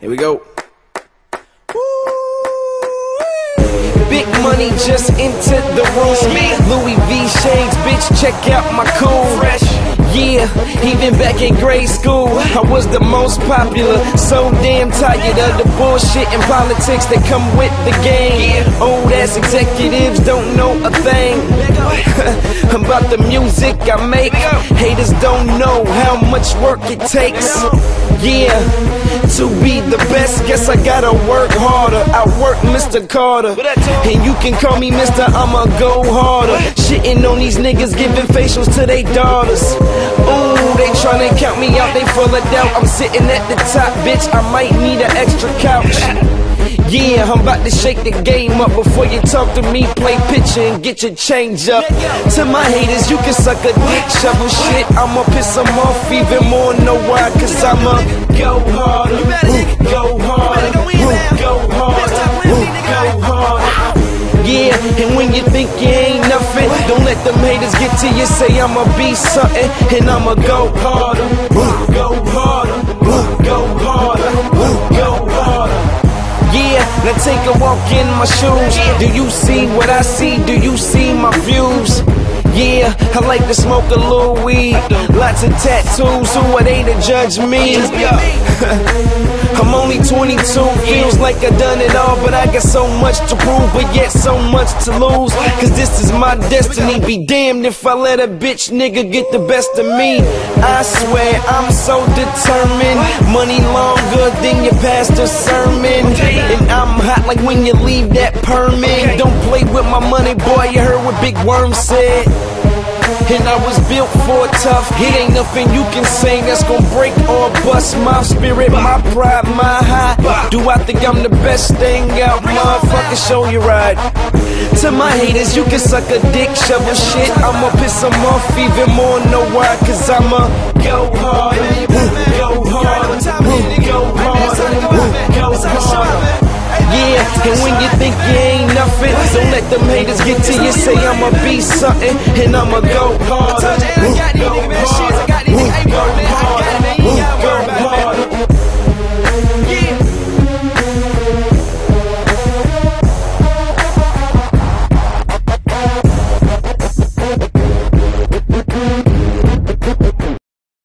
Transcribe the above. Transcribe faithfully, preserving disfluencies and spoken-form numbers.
Here we go. Big money just entered the room. Louis V shades, bitch, check out my cool. Yeah, even back in grade school, I was the most popular. So damn tired of the bullshit and politics that come with the game. Old ass executives don't know a thing about the music I make. Haters don't know how much work it takes. Yeah, to be the best, guess I gotta work harder. I work Mister Carter, and you can call me Mister I'ma go harder. Shitting on these niggas, giving facials to they daughters. Ooh, they tryna count me out, they full of doubt. I'm sitting at the top, bitch, I might need an extra couch. Yeah, I'm about to shake the game up. Before you talk to me, play pitcher and get your change up. To my haters, you can suck a dick, shovel shit. I'ma piss them off even more, know why? Cause I'ma go harder, go harder, go harder, go harder. Yeah, and when you think you ain't nothing, don't let them haters get to you. Say I'ma be something, and I'ma go harder, go harder, go harder, go harder. Yeah, now take a walk in my shoes. Do you see what I see? Do you see my views? Yeah, I like to smoke a little weed. Lots of tattoos, who are they to judge me? I'm only twenty-two, feels like I done it all, but I got so much to prove, but yet so much to lose. Cause this is my destiny, be damned if I let a bitch nigga get the best of me. I swear I'm so determined, money longer than your pastor's sermon. And I'm hot like when you leave that permit. Don't play with my money, boy, you heard what Big Worm said. And I was built for tough. It ain't nothing you can say that's gon' break or bust my spirit, my pride, my high. Do I think I'm the best thing out? Motherfucker, show you right. To my haters, you can suck a dick, shovel shit. I'ma piss them off even more, know why? Cause I'ma go harder, go harder, go harder, go harder. Yeah, and when you think you ain't nothing, don't let them haters get to you. Say I'ma be something, and I'ma go harder, go harder, go harder.